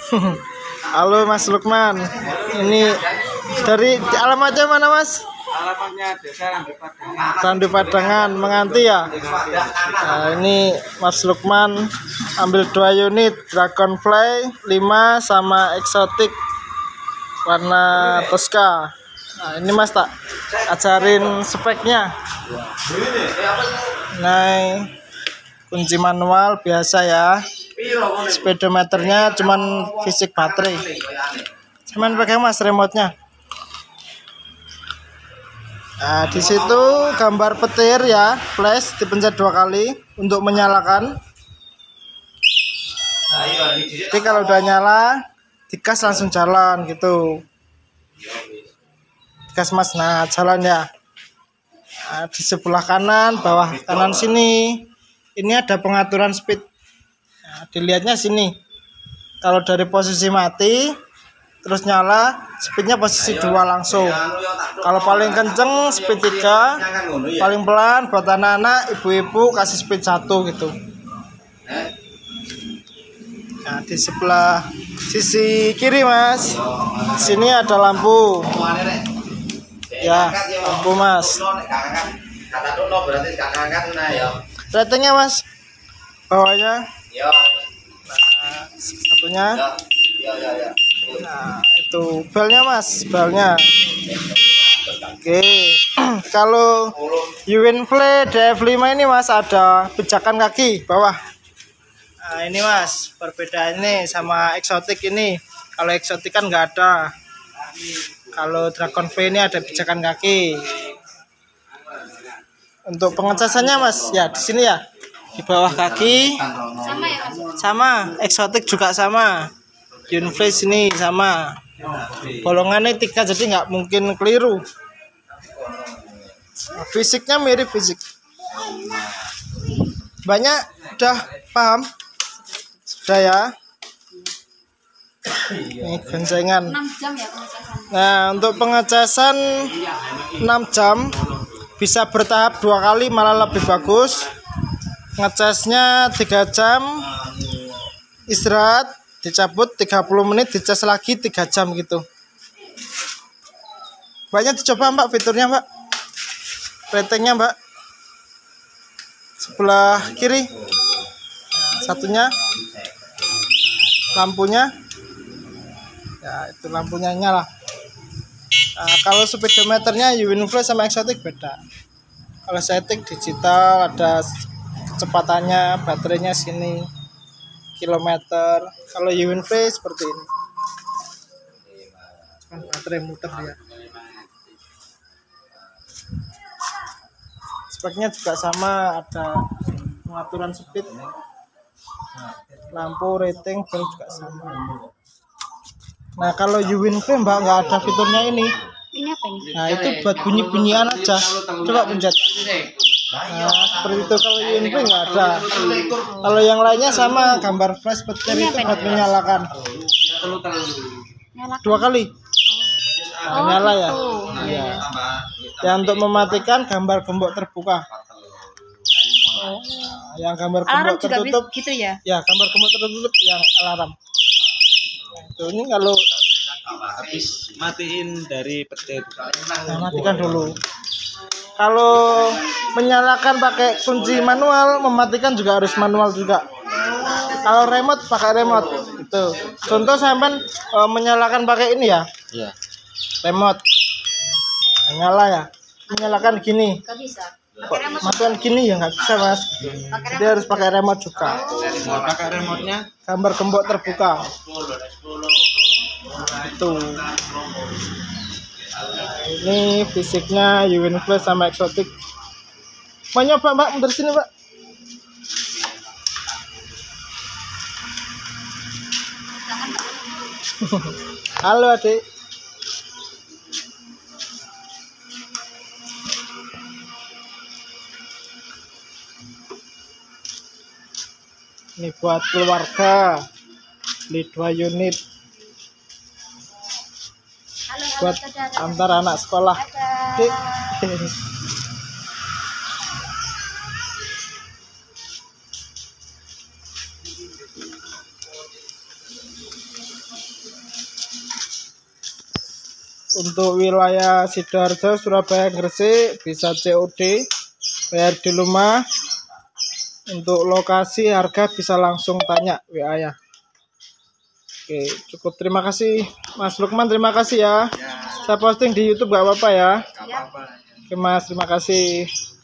Halo Mas Lukman. Ini dari alamatnya mana Mas? Alamatnya Desa Randu Padangan, Menganti ya. Nah, ini Mas Lukman ambil 2 unit Dragonfly 5 sama eksotik warna Tosca. Nah, ini Mas tak ajarin speknya. Nah, kunci manual biasa ya. Speedometernya cuman fisik baterai. Cuman pakai Mas remote-nya. Nah, di situ gambar petir ya, flash dipencet 2 kali untuk menyalakan. Jadi kalau udah nyala, digas langsung jalan gitu. Digas Mas, nah jalan ya. Nah, di sebelah kanan, bawah kanan sini, ini ada pengaturan speed. Nah, dilihatnya sini. Kalau dari posisi mati, terus nyala, speednya posisi 2 langsung. Kalau paling kenceng speed 3, paling pelan buat anak-anak, ibu-ibu kasih speed 1 gitu. Nah, di sebelah sisi kiri Mas, di sini ada lampu. Ya, lampu Mas. Ratingnya Mas, bawahnya. Nah, satunya. Nah, itu belnya Mas, belnya. Oke. Kalau Uwinfly DF5 ini Mas ada pijakan kaki bawah. Nah, ini Mas, perbedaan ini sama eksotik ini. Kalau eksotik kan nggak ada. Kalau Dragonfly ini ada pijakan kaki. Untuk pengecasannya Mas, ya di sini ya. Di bawah kaki. Sama ya Mas? Sama, eksotik juga sama. Uwinfly sini sama. Bolongannya 3 jadi nggak mungkin keliru. Fisiknya mirip fisik. Banyak udah paham? Sudah ya. Ini goncengan. 6 jam ya pengecasan. Nah, untuk pengecasan 6 jam bisa bertahap 2 kali malah lebih bagus. Ngecasnya 3 jam, istirahat, dicabut 30 menit, dicas lagi 3 jam gitu. Banyak dicoba Mbak fiturnya Mbak. Ratingnya Mbak. Sebelah kiri. Nah, satunya lampunya. Ya, itu lampunya nyala. Nah, kalau speedometernya Uwinfly sama eksotik beda. Kalau setting digital ada kecepatannya, baterainya sini kilometer. Kalau Uwinfly seperti ini. Cuman baterai muter ya. Speknya juga sama, ada pengaturan speed, lampu, rating, bel juga sama. Nah, kalau Uwinfly Mbak nggak ada fiturnya ini. Ini apa ini? Nah, itu buat bunyi-bunyian aja. Coba pencet. Nah, seperti itu kalau Uwinfly nggak ada. Kalau yang lainnya sama, gambar flash petir Ini itu apa buat menyalakan. Nyalakan. 2 kali. Oh, Nyala ya. gitu. Iya. Dan untuk mematikan gambar gembok terbuka. Oh. Yang gambar Alarm gembok juga tertutup. gitu ya? Ya, gambar gembok tertutup yang alarm. Nah, itu ini kalau habis matiin dari petir. nah, matikan dulu. Kalau menyalakan pakai kunci manual, mematikan juga harus manual juga. Kalau remote pakai remote. Itu. Contoh sampean menyalakan pakai ini ya. Iya. Remote. Nah, nyala ya. Menyalakan gini. Gak bisa. Matikan gini ya nggak bisa Mas. Jadi harus pakai remote juga. Mau pakai remote-nya? Gambar gembok terbuka. Itu. Ini fisiknya Uwinfly sama eksotik. Mau nyoba Mbak, mundur sini Mbak. Halo adik. Ini buat keluarga. Beli 2 unit. Buat antar anak sekolah. Dik. Untuk wilayah Sidoarjo, Surabaya, Gresik bisa COD, bayar di rumah. Untuk lokasi harga bisa langsung tanya WA ya. Oke, cukup. Terima kasih Mas Lukman, terima kasih ya. Saya posting di YouTube gak apa-apa ya. Gak apa-apa. Oke Mas, terima kasih.